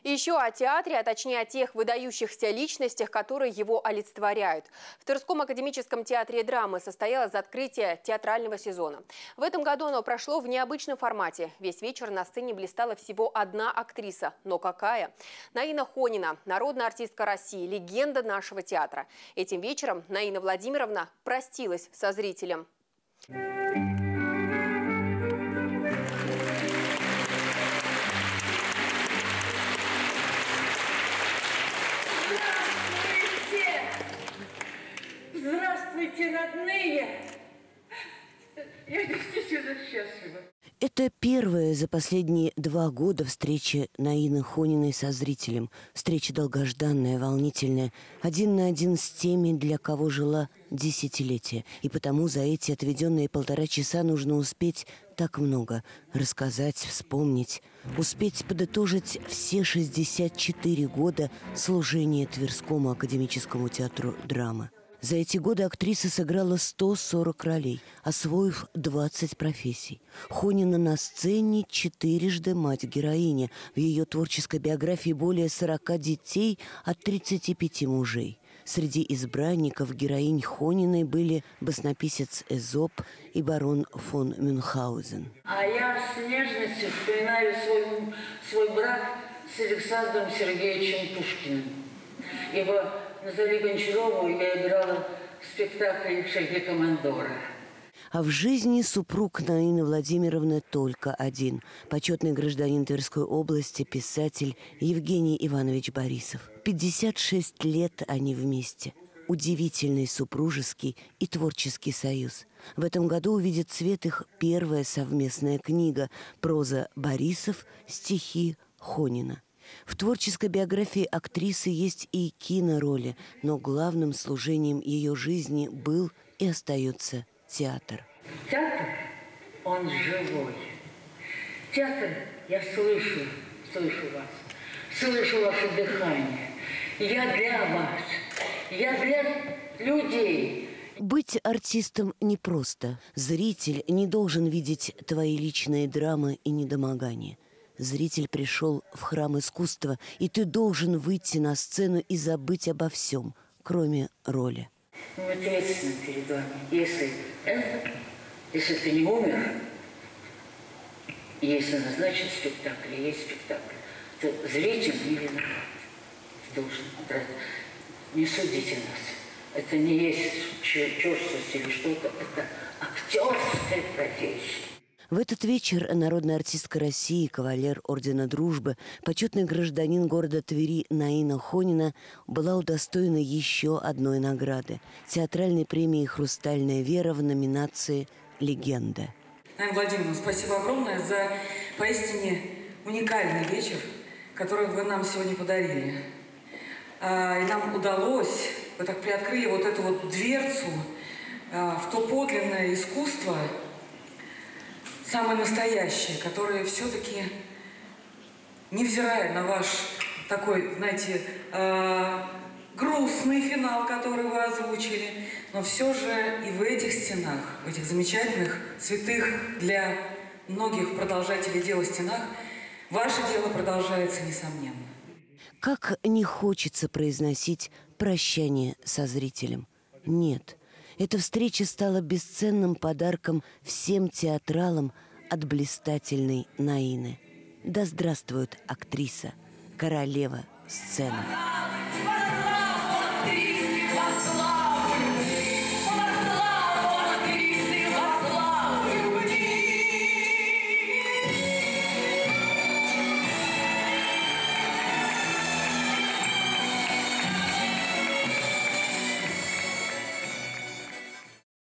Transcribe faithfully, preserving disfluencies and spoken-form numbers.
И еще о театре, а точнее о тех выдающихся личностях, которые его олицетворяют. В Тверском академическом театре драмы состоялось открытие театрального сезона. В этом году оно прошло в необычном формате. Весь вечер на сцене блистала всего одна актриса. Но какая? Наина Хонина, народная артистка России, легенда нашего театра. Этим вечером Наина Владимировна простилась со зрителем. Здравствуйте, родные! Я действительно счастлива. Это первая за последние два года встреча Наины Хониной со зрителем. Встреча долгожданная, волнительная, один на один с теми, для кого жила десятилетия. И потому за эти отведенные полтора часа нужно успеть так много. Рассказать, вспомнить, успеть подытожить все шестьдесят четыре года служения Тверскому академическому театру драмы. За эти годы актриса сыграла сто сорок ролей, освоив двадцать профессий. Хонина на сцене четырежды мать-героиня. В ее творческой биографии более сорока детей от тридцати пяти мужей. Среди избранников героинь Хониной были баснописец Эзоп и барон фон Мюнхгаузен. А я с нежностью вспоминаю свой, свой брак с Александром Сергеевичем Пушкиным. Ибо Натали Гончарову я играла в спектакле «Шаги командора». А в жизни супруг Наины Владимировны только один – почетный гражданин Тверской области, писатель Евгений Иванович Борисов. пятьдесят шесть лет они вместе. Удивительный супружеский и творческий союз. В этом году увидит свет их первая совместная книга «Проза Борисов. Стихи Хонина». В творческой биографии актрисы есть и кинороли, но главным служением ее жизни был и остается театр. Театр, он живой. Театр, я слышу, слышу вас, слышу ваше дыхание. Я для вас, я для людей. Быть артистом непросто. Зритель не должен видеть твои личные драмы и недомогания. Зритель пришел в храм искусства, и ты должен выйти на сцену и забыть обо всем, кроме роли. Мы ответственны перед вами. Если это, если ты не умер, если назначен спектакль, есть спектакль, то зритель не виноват. Должен брать. Не судите нас. Это не есть черствость или что-то, это актерская профессия. В этот вечер народная артистка России, кавалер Ордена Дружбы, почетный гражданин города Твери Наина Хонина была удостоена еще одной награды – театральной премии «Хрустальная вера» в номинации «Легенда». Наина Владимировна, спасибо огромное за поистине уникальный вечер, который вы нам сегодня подарили. И нам удалось, вы так приоткрыли вот эту вот дверцу в то подлинное искусство, самое настоящее, которое все-таки, невзирая на ваш такой, знаете, э, грустный финал, который вы озвучили, но все же и в этих стенах, в этих замечательных, святых для многих продолжателей дела стенах, ваше дело продолжается несомненно. Как не хочется произносить прощание со зрителем. Нет. Эта встреча стала бесценным подарком всем театралам от блистательной Наины. Да здравствует актриса, королева сцены.